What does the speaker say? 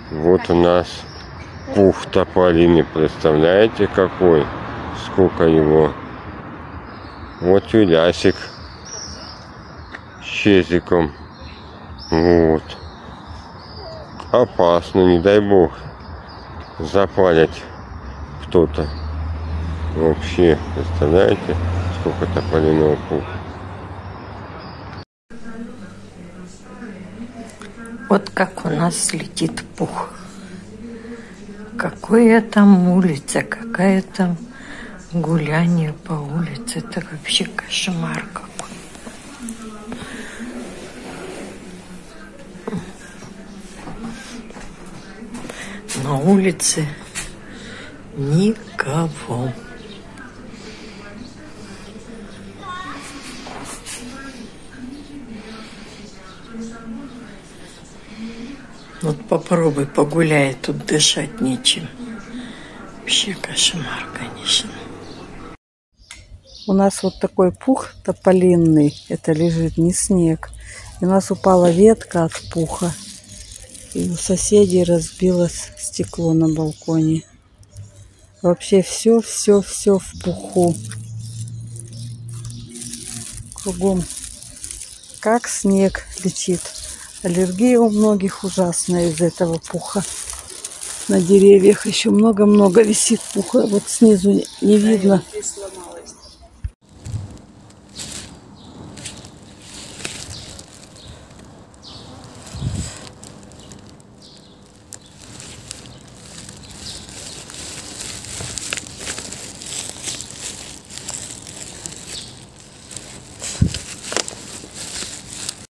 Вот у нас пух тополиный, представляете, какой? Сколько его. Вот тюлясик с чезиком. Вот. Опасно, не дай бог запалить кто-то. Вообще, представляете, сколько тополиного пуха. Вот как у нас летит пух. Какая там улица, какая там гуляние по улице. Это вообще кошмар какой. На улице никого. Вот попробуй погуляй, тут дышать нечем. Вообще кошмар, конечно. У нас вот такой пух тополинный. Это лежит не снег. И у нас упала ветка от пуха. И у соседей разбилось стекло на балконе. Вообще все в пуху. Кругом как снег летит. Аллергия у многих ужасная из этого пуха. На деревьях еще много-много висит пуха. Вот снизу не видно.